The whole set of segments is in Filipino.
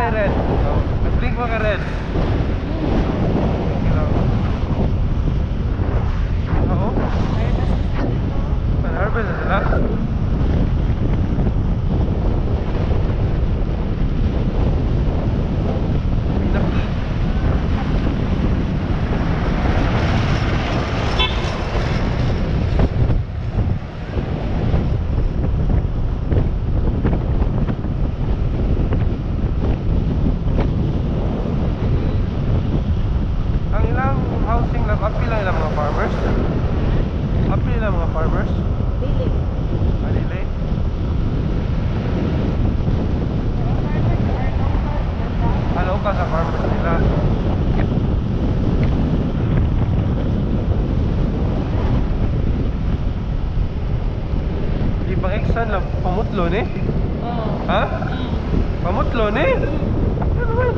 may red. Nag-blink mo ka red. Oo. Pan-harvest na sila. Pamutlo ni? Ha? Pamutlo ni? Ano naman?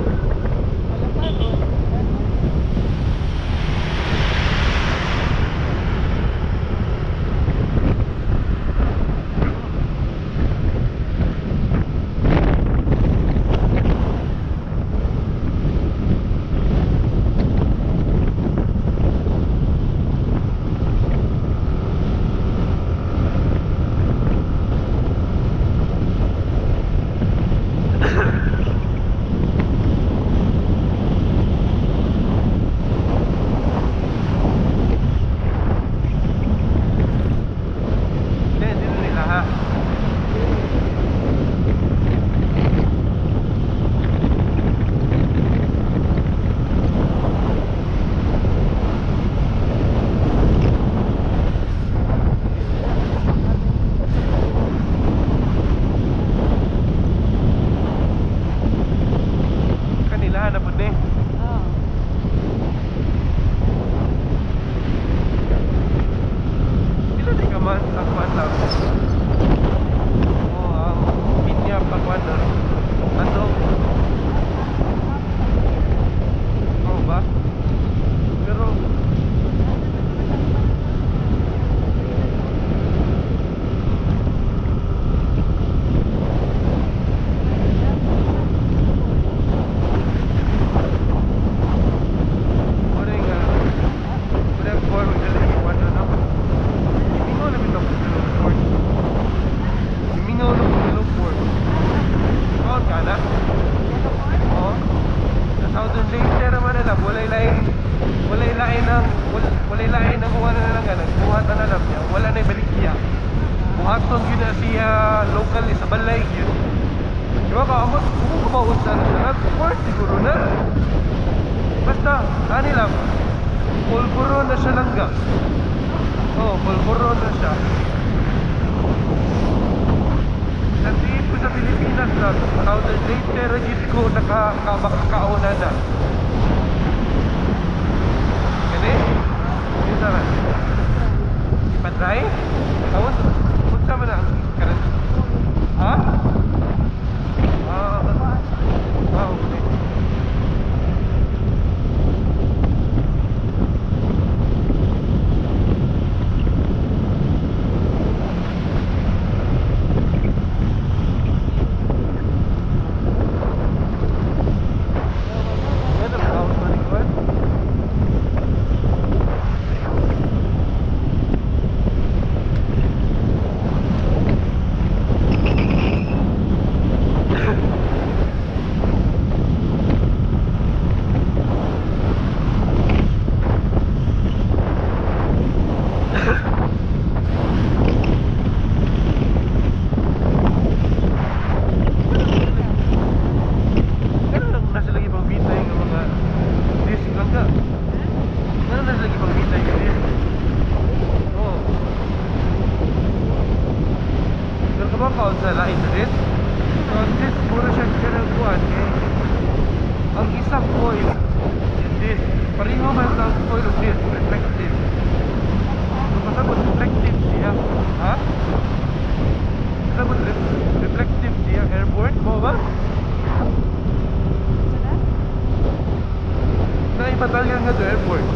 batalyan nga sa airport.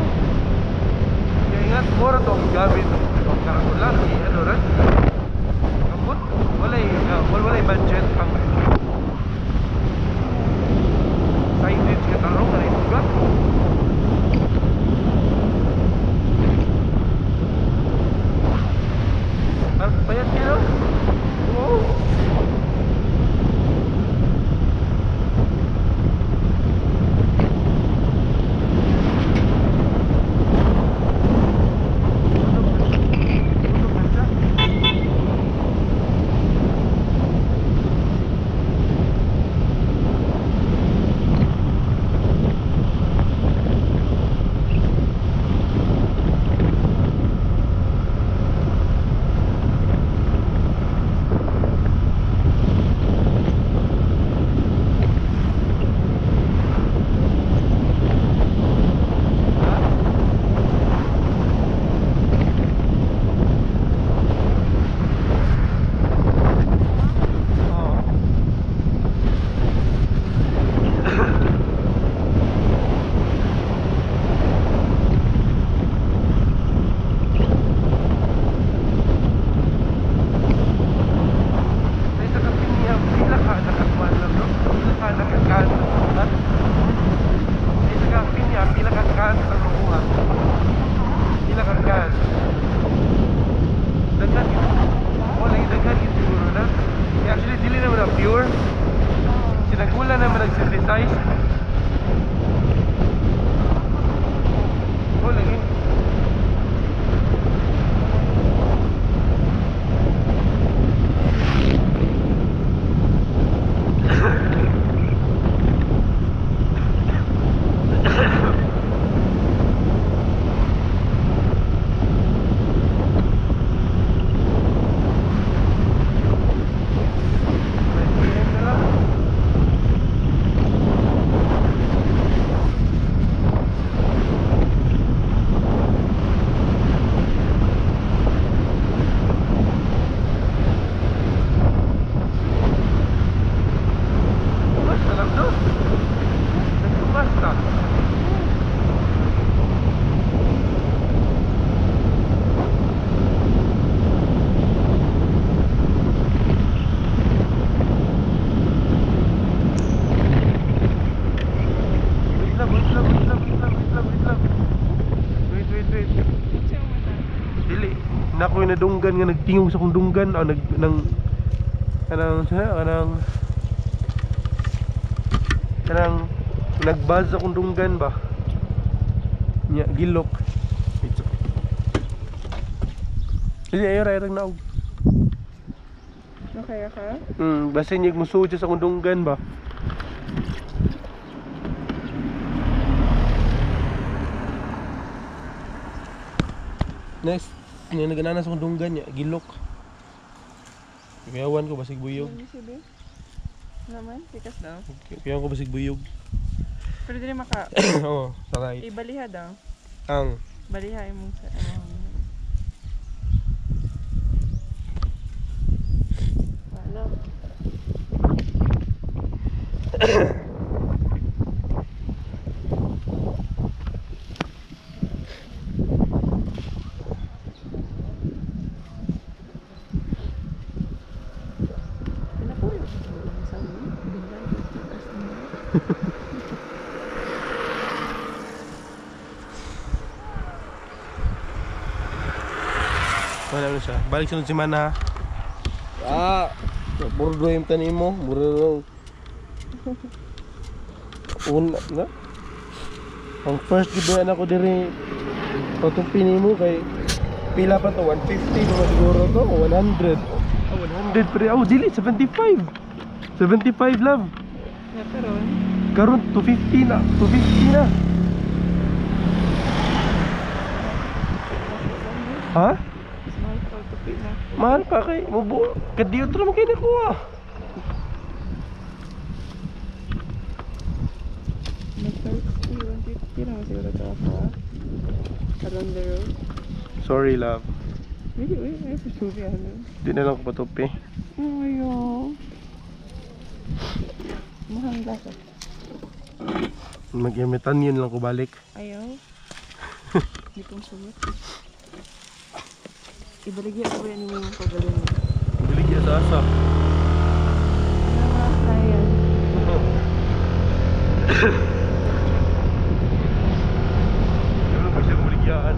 Kaya ingat, mura to ang gamit. Karakol lang, ano rin. Kamot, walay budget pang Sinagula naman nag-synthesize. Oh, lagi. Ako yung nadunggan nga nagtingog sa kong dunggan o kanang nagbuzz sa kong dunggan ba nya gilok hindi ayo ra irang naog Nakaya ka? basin yung musuja sa kong dunggan ba next nga nagananas akong dunggan niya, gilok. Kayawan ko basig buyog. Hindi siya naman, tikas daw. Kayawan ko basig buyog. Pero di maka... Oo, saray. Ibaliha daw. Ang? Baliha yung sa... Wala. Wala na siya. Balik sunod si Mana. Burdo yung tanim mo. Burdo. Una na. Ang first gibayan ako diri patupin mo kay pila pa to 150 ba siguro to o 100. 100 pre. Oh, dili 75. 75 love. Yeah, pero... Karon 250 na. 250 na. Ha? Small for tupi na. Mahal pa kay mubo. Kadiyo tra mo kay nakuha. Mag-30, 150 na siguro ito ako. Around the road. Sorry love. Wait, ay pasubi ano. Di na lang ko patupi. Ayaw. Mahal ba ka? Mag-imitan yun lang ko balik. Ayaw. Hindi kong sulit. Ibaligyan ko yan yung mga pagaling mo. Biligya sa asa. Ano nga kaya? Ano ba siya kuligyaan?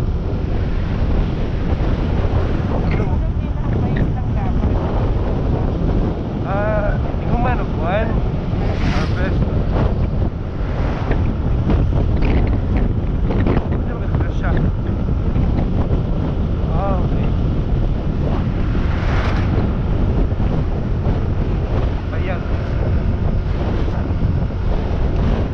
Ikaw man o kuhan? Harvest. Ano ba ka siya? Okay. Ayan.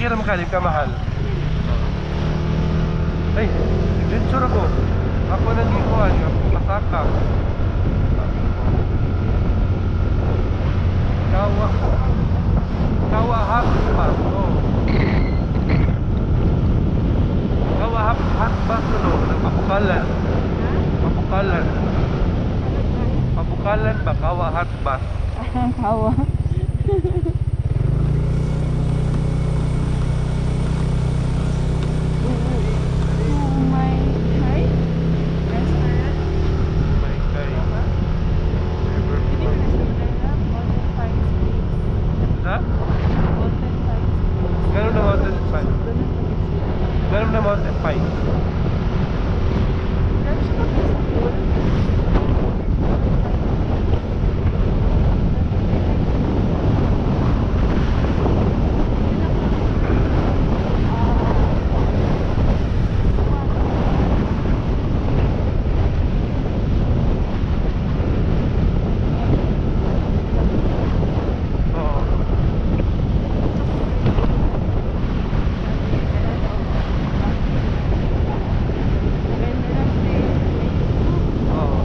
kira makalip ka mahal. Ay, adventure ako. Ako nang ikuhan, pasaka. Kawa hot bus. Oh. Kawa hot bus no, papukalan. Papukalan. Papukalan ba kawa hot bus? Kawa. My hi. Restaurant. May kay. River Hindi Front. ko restaurant. Mountain Pines Place. Ha? Mountain Pines Place. Ganun na mountain pine. Doon ang pagkakit sila. Ganun na mountain pine. Grabe siya pag-isa pool. Oo. Oo.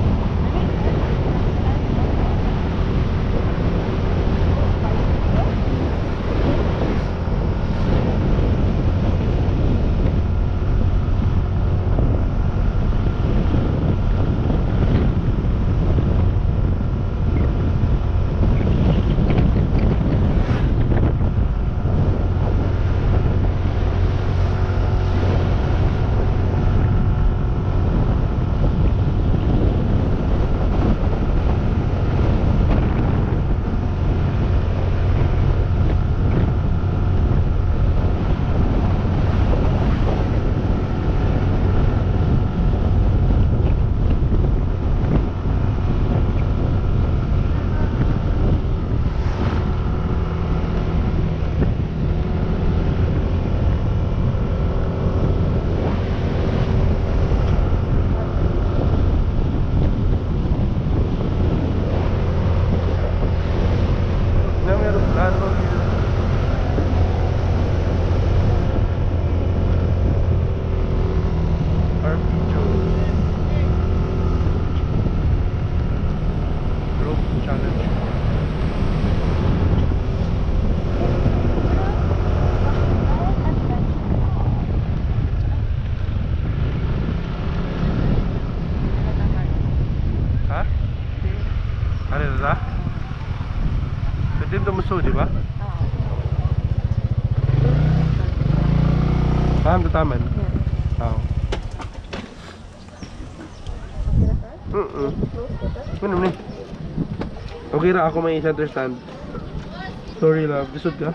Na meron plano dito. RPG Rope Challenge. Ha? Ano na? Pwede ito muso, di ba? Paham tataman? Oo. Ano ni? Okay ra ako may center stand. Sorry love, disod ka?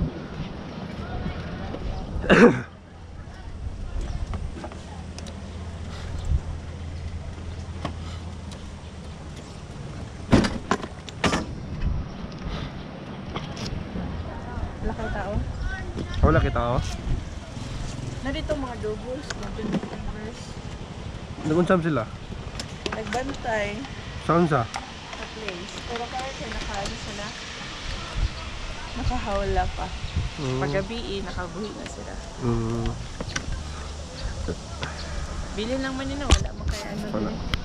Lakay tao. Wala kita ako. Narito mga doubles, mountain climbers. Nagunsam sila. Nagbantay Saan sa? sa place. Pero kaya siya nakaano sila. Nakahawla pa. Paggabi nakabuhi na sila. Mm. Bili lang man nila, wala man kaya ano Wala. din.